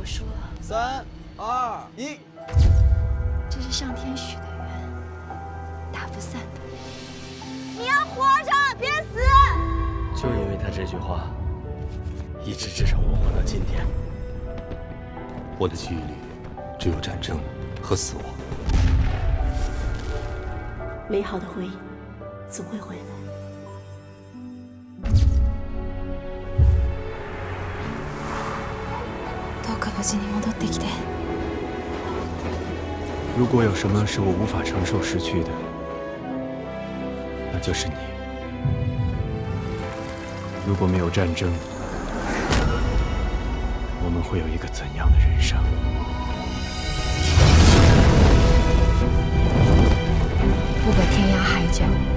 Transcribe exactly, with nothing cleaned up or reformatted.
输了。 三、二、一。 这是上天许的愿，打不散的。 你要活着，别死！ 就因为他这句话，一直支撑我活到今天。 我的记忆里，只有战争和死亡。 美好的回忆总会回来。 どうか無事に戻ってきて。 如果有什么是我无法承受失去的，那就是你。如果没有战争，我们会有一个怎样的人生？ 不管天涯海角。